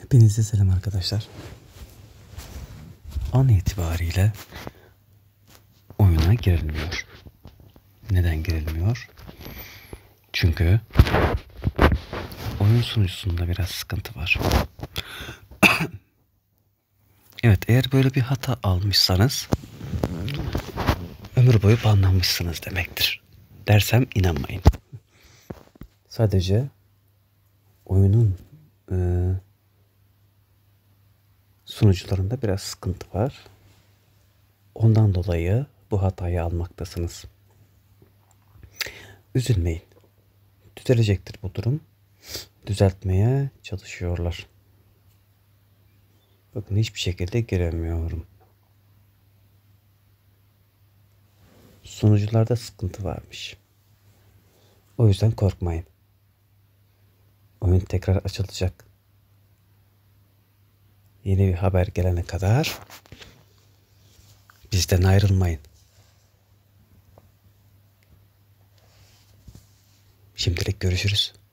Hepinize selam arkadaşlar. An itibariyle oyuna girilmiyor. Neden girilmiyor? Çünkü oyun sunucusunda biraz sıkıntı var. Evet, eğer böyle bir hata almışsanız ömür boyu banlanmışsınız demektir. Dersem inanmayın. Sadece oyunun sunucularında biraz sıkıntı var. Ondan dolayı bu hatayı almaktasınız. Üzülmeyin. Düzelecektir bu durum. Düzeltmeye çalışıyorlar. Bakın hiçbir şekilde giremiyorum. Sunucularda sıkıntı varmış. O yüzden korkmayın. Oyun tekrar açılacak. Yeni bir haber gelene kadar bizden ayrılmayın. Şimdilik görüşürüz.